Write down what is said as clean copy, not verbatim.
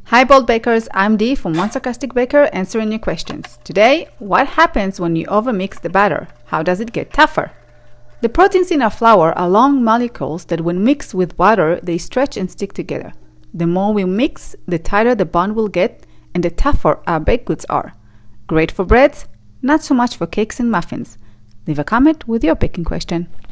Hi Bold Bakers, I'm Dee from One Sarcastic Baker answering your questions. Today, what happens when you overmix the batter? How does it get tougher? The proteins in our flour are long molecules that when mixed with water, they stretch and stick together. The more we mix, the tighter the bond will get and the tougher our baked goods are. Great for breads, not so much for cakes and muffins. Leave a comment with your baking question.